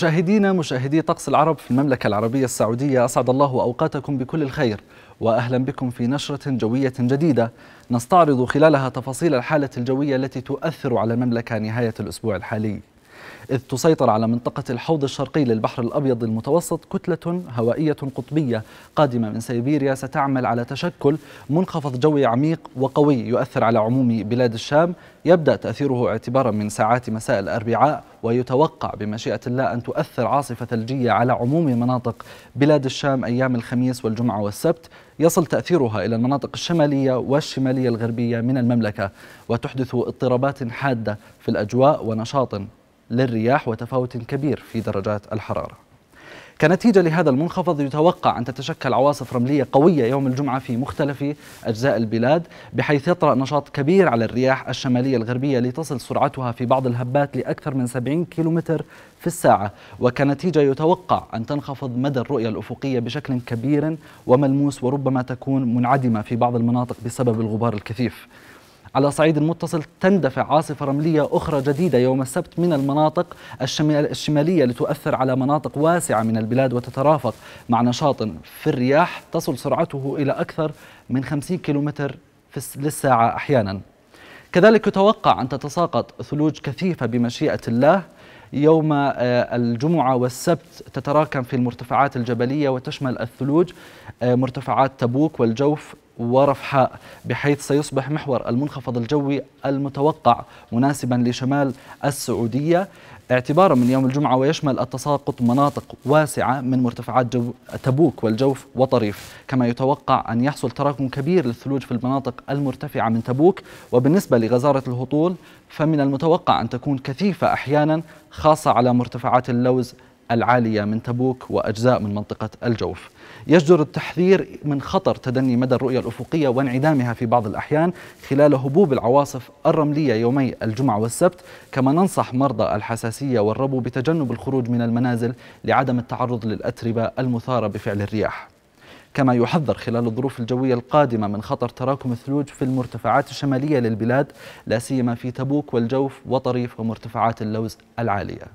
مشاهدي طقس العرب في المملكة العربية السعودية، أسعد الله أوقاتكم بكل الخير وأهلا بكم في نشرة جوية جديدة نستعرض خلالها تفاصيل الحالة الجوية التي تؤثر على المملكة نهاية الأسبوع الحالي، إذ تسيطر على منطقة الحوض الشرقي للبحر الأبيض المتوسط كتلة هوائية قطبية قادمة من سيبيريا ستعمل على تشكل منخفض جوي عميق وقوي يؤثر على عموم بلاد الشام، يبدأ تأثيره اعتبارا من ساعات مساء الأربعاء، ويتوقع بمشيئة الله أن تؤثر عاصفة ثلجية على عموم مناطق بلاد الشام أيام الخميس والجمعة والسبت، يصل تأثيرها إلى المناطق الشمالية والشمالية الغربية من المملكة، وتحدث اضطرابات حادة في الأجواء ونشاط للرياح وتفاوت كبير في درجات الحرارة. كنتيجة لهذا المنخفض يتوقع أن تتشكل عواصف رملية قوية يوم الجمعة في مختلف أجزاء البلاد، بحيث يطرأ نشاط كبير على الرياح الشمالية الغربية لتصل سرعتها في بعض الهبات لأكثر من 70 كيلومتر في الساعة، وكنتيجة يتوقع أن تنخفض مدى الرؤية الأفقية بشكل كبير وملموس، وربما تكون منعدمة في بعض المناطق بسبب الغبار الكثيف. على صعيد متصل تندفع عاصفة رملية أخرى جديدة يوم السبت من المناطق الشمالية لتؤثر على مناطق واسعة من البلاد، وتترافق مع نشاط في الرياح تصل سرعته إلى أكثر من 50 كيلومتر للساعة أحيانا. كذلك يتوقع أن تتساقط ثلوج كثيفة بمشيئة الله يوم الجمعة والسبت، تتراكم في المرتفعات الجبلية وتشمل الثلوج مرتفعات تبوك والجوف ورفحاء، بحيث سيصبح محور المنخفض الجوي المتوقع مناسبا لشمال السعودية اعتبارا من يوم الجمعة، ويشمل التساقط مناطق واسعة من مرتفعات تبوك والجوف وطريف، كما يتوقع أن يحصل تراكم كبير للثلوج في المناطق المرتفعة من تبوك. وبالنسبة لغزارة الهطول فمن المتوقع أن تكون كثيفة أحيانا، خاصة على مرتفعات اللوز العالية من تبوك وأجزاء من منطقة الجوف. يجدر التحذير من خطر تدني مدى الرؤية الأفقية وانعدامها في بعض الأحيان خلال هبوب العواصف الرملية يومي الجمعة والسبت، كما ننصح مرضى الحساسية والربو بتجنب الخروج من المنازل لعدم التعرض للأتربة المثارة بفعل الرياح. كما يحذر خلال الظروف الجوية القادمة من خطر تراكم الثلوج في المرتفعات الشمالية للبلاد، لا سيما في تبوك والجوف وطريف ومرتفعات اللوز العالية.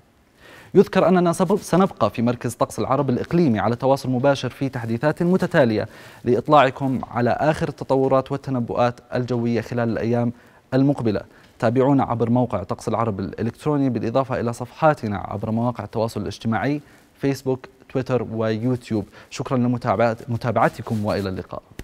يذكر أننا سنبقى في مركز طقس العرب الإقليمي على تواصل مباشر في تحديثات متتالية لإطلاعكم على آخر التطورات والتنبؤات الجوية خلال الأيام المقبلة. تابعونا عبر موقع طقس العرب الإلكتروني، بالإضافة إلى صفحاتنا عبر مواقع التواصل الاجتماعي فيسبوك، تويتر ويوتيوب. شكرا لمتابعتكم وإلى اللقاء.